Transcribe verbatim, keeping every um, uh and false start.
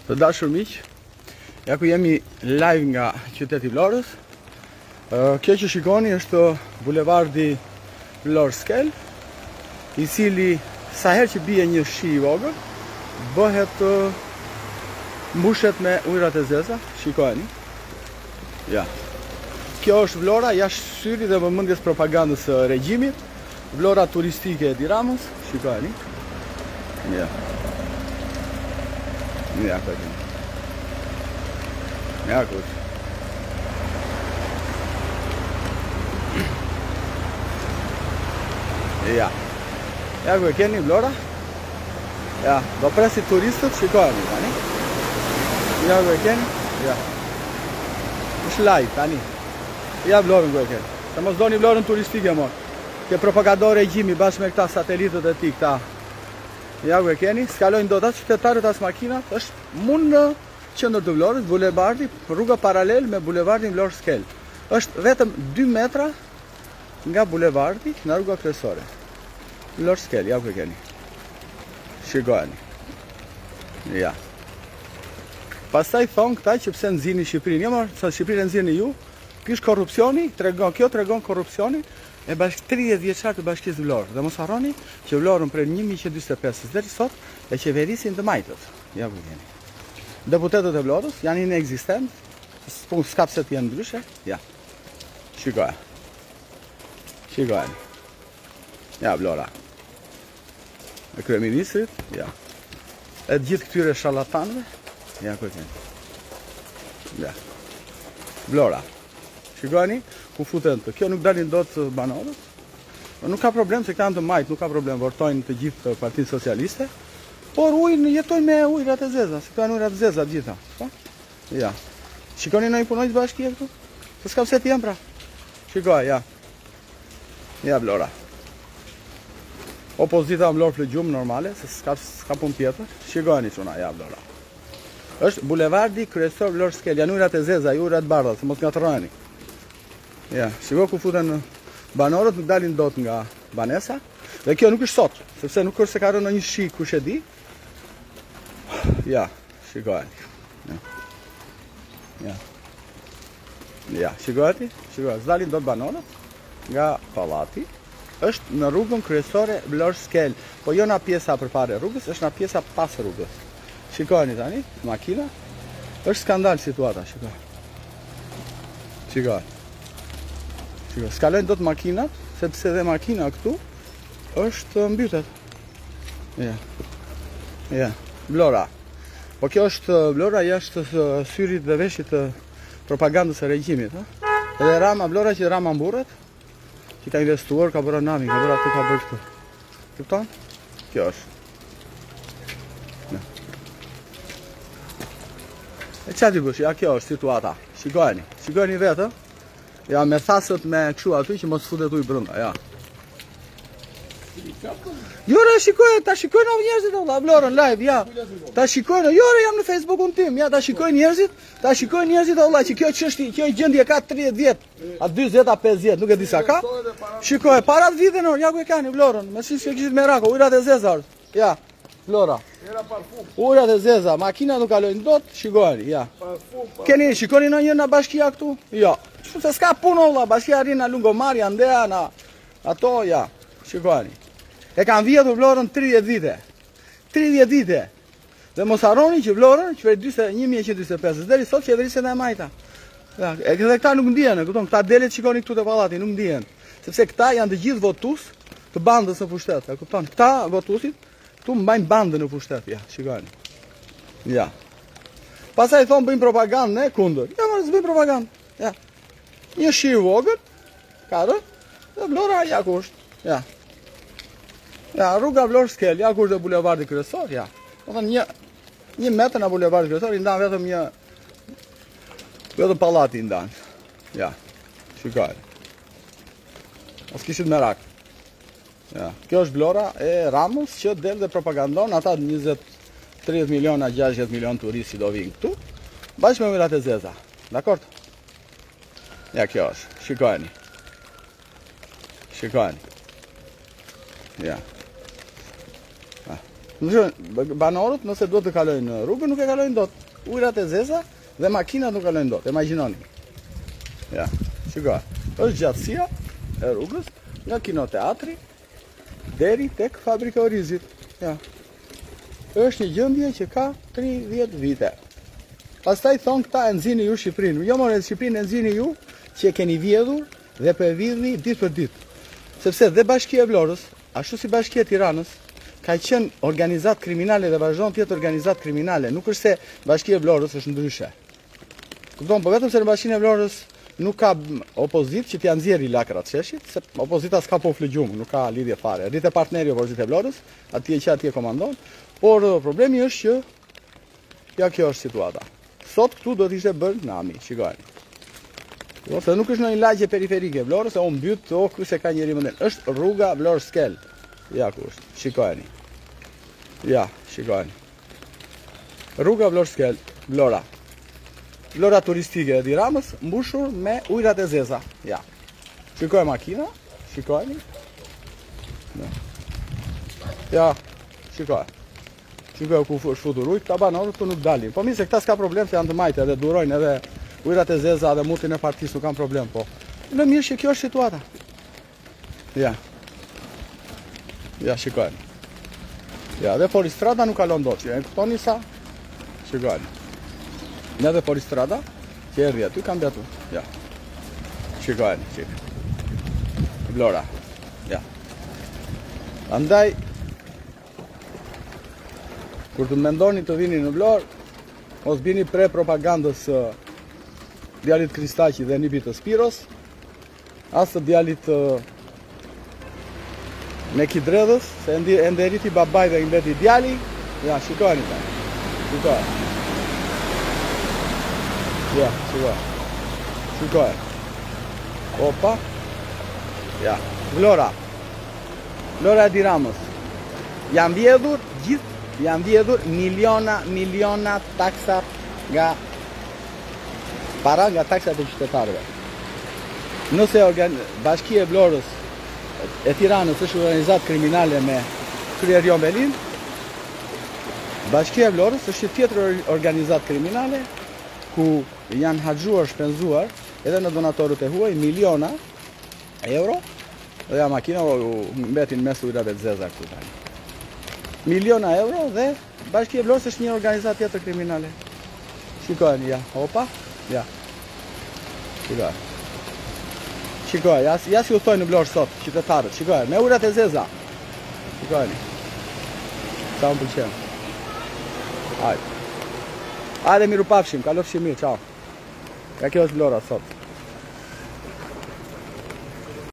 Të dashur miq, ja ku jemi live nga qyteti i Vlorës. Kjo që shikoni është bulevardi Vlorë Skel, i cili sa herë që bie një shi i vogël, bëhet mbushet me ujërat e zeza. Shikojeni. Ja. Kjo është Vlora jashtë syrit dhe vëmendjes propagandës së regjimit. Vlora turistike e Tiranës. Shikojeni. Ja. Ja, këtë. Ja, këtë. Ja. Ja, këtë keni Vlora. Ja, do presit turistët, shikojeni, tani. Ja, këtë keni. Ja. Është live, tani. Ja, Vlorën këtë keni. Se mos doni Vlorën turistike, mor. Ke propagandor regjimi bashkë me këta satelitët e ti, këta. Ja, ku e keni, skalojnë dot atë qytetarët as makinat, është mund në qendër të Vlorës, bulevardi, rruga paralel me bulevardin Vlorë Skel. Është vetëm dy metra nga bulevardi nga rruga kryesore. Vlorë Skel, ja ku e keni. Shikojeni. Ja. Pastaj thon këta që pse nxini Shqipërinë, jo më, sa Shqipërinë nxini ju, kish korrupsioni, tregon, kjo tregon korrupsioni e bashkë tridhjetë vjeçar të bashkisë Vlorë. Dhe mos harroni që Vlorën prej një mijë e njëzet e pesë deri sot e qeverisin të majtët. Ja ku keni. Deputetët e Vlorës janë inekzistent, s'pun s'ka pse të jenë ndryshe. Ja. Shikoja. Shikojeni. Ja, Vlora. E kryeministrit, ja. E gjithë këtyre sharlatanëve, ja ku keni. Ja. Vlora. Shikojeni, ku futen të. Kjo nuk dalin dot banorët. Nuk ka problem se këta janë të majt, nuk ka problem, votojnë të gjithë Partinë Socialiste. Por ujnë jetojnë me ujrat e zeza, se këto janë ujrat e zeza të gjitha. Pa? Ja. Shikoni në i punojnë të bashkije këtu? Se s'ka pse t'jem pra. Shikoj, ja. Ja, Vlora. Opozita Vlorë Flëgjum normale, se s'ka, s'ka pun tjetër. Shikojeni çuna, ja, Vlora. Është bulevardi kryesor Vlorë Skel, janë ujrat e zeza, ujrat bardha, se mos ngatërrojeni. Ja, shiko ku futen banorët, nuk dalin dot nga banesa. Dhe kjo nuk është sot, sepse nuk është se ka rënë në një shi kush e di. Ja, shikojeni. Ja. Ja. Ja, shikojeni, shikojeni, s'dalin dot banorët nga pallati. Është në rrugën kryesore Vlorë Skel, po jo nga pjesa përpara rrugës, është nga pjesa pas rrugës. Shikojeni tani, makina. Është skandal situata, shikoj. Shikoj. Shikoj, skalojnë dot makinat, sepse dhe makina këtu është mbytet. Ja. Ja, Vlora. Po kjo është Vlora jashtë syrit dhe veshit të propagandës së regjimit, ha? Edhe Rama, Vlora që Rama mburret, që ka investuar, ka bërë navin, ka bërë atë, ka bërë këtu. Kupton? Kjo është. Ja. E çfarë ti bësh? Ja, kjo është situata. Shikojeni, shikojeni vetë. Ja, me thasët me këshu aty që mos futet ujë brenda, ja. Jore, shikoj, ta shikojnë njerëzit valla, Vlorën live, ja. Ta shikojnë, jore jam në Facebookun tim, ja, ta shikojnë njerëzit, ta shikojnë njerëzit valla që kjo çështje, kjo gjendje ka tridhjetë vjet, a dyzet a pesëdhjetë, nuk e di sa ka. Shikoj, para vitën, ja ku e kanë Vlorën, me si që kishit Merako, ujrat e zeza. Ja, Vlora. Ujrat e zeza, makina nuk kalojnë dot, shikojeni, ja. Keni shikoni në një në bashkia këtu? Jo. Se s'ka punë valla, bashkia rrin në Lungomar, Andea, na ato, ja. Shikojeni. E kanë vjetur Vlorën tridhjetë vite. tridhjetë vite. Dhe mos harroni që Vlorën, që prej një mijë e njëzet e pesë deri sot qeverisën e majta. Ja, e këta nuk ndihen, e kupton, këta delet shikoni këtu te pallati, nuk ndihen. Sepse këta janë të gjithë votues të bandës në pushtet, e kupton? Këta votuesit këtu mbajnë bandën në pushtet, ja, shikojeni. Ja. Pastaj thon bëjmë propagandë ne kundër. Ja, mos bëjmë propagandë. Ja. Një shi i vogël, ka rënë, dhe Vlora ja ku është. Ja. Ja, rruga Vlorë Skel, ja ku është bulevardi kryesor, ja. Do thënë një një metër nga bulevardi kryesor i ndan vetëm një vetëm pallati i ndan. Ja. Shikoj. As kishit merak. Ja, kjo është Vlora e Ramës që del dhe propagandon ata njëzet tridhjetë miliona, gjashtëdhjetë milion turistë që do vinë këtu, bashkë me ujrat e zeza. Dakor? Ja, kjo është. Shikojeni. Shikojeni. Ja. Në banorët, nëse duhet të kalojnë rrugën, nuk e kalojnë dot. Ujrat e zeza dhe makinat nuk kalojnë dot. Imagjinoni. Ja, shikoj. Është gjatësia e rrugës nga kinoteatri deri tek fabrika Orizit. Ja. Është një gjendje që ka tridhjetë vite. Pastaj thon këta e nxini ju Shqipërinë. Jo more Shqipërinë e nxini ju që e keni vjedhur dhe po e vjedhni ditë për ditë. Sepse dhe Bashkia e Vlorës, ashtu si Bashkia e Tiranës, ka qenë organizat kriminale dhe vazhdon të jetë organizat kriminale. Nuk është se Bashkia e Vlorës është ndryshe. Kupton, po vetëm se në Bashkinë e Vlorës nuk ka opozit që t'ja nxjerrë lakrat sheshit, se opozita s'ka po flëgjum, nuk ka lidhje fare. Rritë partneri opozitë e Vlorës, atje që atje komandon, por problemi është që ja kjo është situata. Sot këtu do t'ishte bërë nami, shikojeni. Se nuk është në një lagje periferike Vlorës, e o mbyt, o kërse ka njëri mënden. Është rruga Vlorë-Skel. Ja ku është, shikojeni. Ja, shikojeni. Rruga Vlorë-Skel, Vlora. Vlora turistike e Tiranës, mbushur me ujrat e zeza. Ja. Shikoj makina, shikojeni. Ja, ja shikoj. Shikoj ku është futur ujt, ta banorët të nuk dalin. Po mi se këta s'ka problem se janë të majtë edhe durojnë edhe ujrat e zeza dhe mutin e partisë nuk kanë problem, po. Në mirë që kjo është situata. Ja. Ja, shikojnë. Ja, dhe Foristrada nuk kalon dot, që e këtoni sa. Shikojnë. Në dhe Foristrada, që e rrë aty, kam bjatu. Ja. Shikojnë, shikë. Vlora. Ja. Andaj, kur të mendoni të vini në Vlorë, mos bini pre propagandës djalit Kristaqi dhe nipit të Spiros, as të djalit me Kidredhës, se enderiti babaj dhe imbeti djali. Ja, shikojni ta. Shikoj. Ja, shikoj. Shikoj. Opa. Ja, Vlora. Vlora e Tiranës. Janë vjedhur gjithë, janë vjedhur miliona, miliona taksa nga para nga taksat e qytetarëve. Nëse Bashkia e Vlorës e Tiranës është organizat kriminale me kryer Jon Belin, Bashkia e Vlorës është tjetër organizat kriminale ku janë harxhuar, shpenzuar edhe në donatorët e huaj miliona euro dhe ja makina u mbetin mes ujrave të zeza këtu tani. Miliona euro dhe Bashkia e Vlorës është një organizat tjetër kriminale. Shikojeni, ja, opa, ja. Shikoj. Shikoj, ja, ja si u thoi në Vlorë sot, qytetarët, shikoj, me ujrat e zeza. Shikojeni. Sa më pëlqen. Hajde. Hajde miru pafshim, kalofshim mirë, ciao. Ja kjo është Vlora sot.